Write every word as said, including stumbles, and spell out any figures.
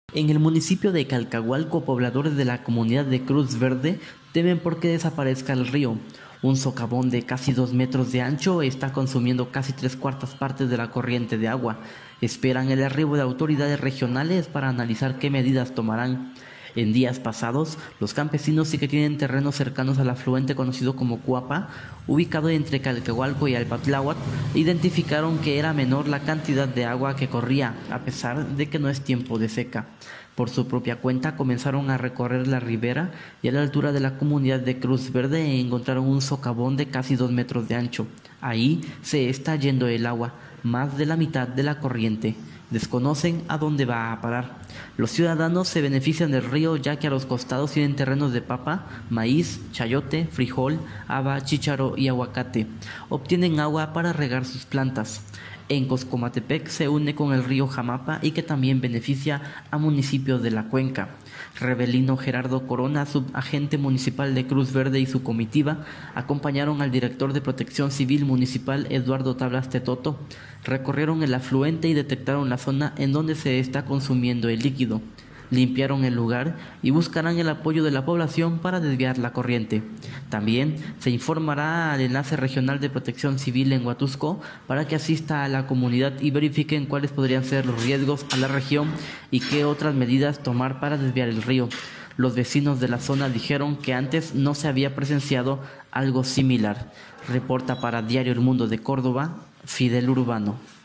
En el municipio de Calcahualco, pobladores de la comunidad de Cruz Verde temen porque desaparezca el río. Un socavón de casi dos metros de ancho está consumiendo casi tres cuartas partes de la corriente de agua. Esperan el arribo de autoridades regionales para analizar qué medidas tomarán. En días pasados, los campesinos que tienen terrenos cercanos al afluente conocido como Cuapa, ubicado entre Calcahualco y Alpatláhuac, identificaron que era menor la cantidad de agua que corría, a pesar de que no es tiempo de seca. Por su propia cuenta comenzaron a recorrer la ribera y a la altura de la comunidad de Cruz Verde encontraron un socavón de casi dos metros de ancho. Ahí se está yendo el agua, más de la mitad de la corriente. Desconocen a dónde va a parar. Los ciudadanos se benefician del río ya que a los costados tienen terrenos de papa, maíz, chayote, frijol, haba, chícharo y aguacate. Obtienen agua para regar sus plantas. En Coscomatepec se une con el río Jamapa y que también beneficia a municipios de la cuenca. Rebelino Gerardo Corona, subagente municipal de Cruz Verde, y su comitiva acompañaron al director de Protección Civil Municipal Eduardo Tablas Tetoto. Recorrieron el afluente y detectaron la zona en donde se está consumiendo el líquido. Limpiaron el lugar y buscarán el apoyo de la población para desviar la corriente. También se informará al Enlace Regional de Protección Civil en Huatusco para que asista a la comunidad y verifiquen cuáles podrían ser los riesgos a la región y qué otras medidas tomar para desviar el río. Los vecinos de la zona dijeron que antes no se había presenciado algo similar. Reporta para Diario El Mundo de Córdoba, Fidel Urbano.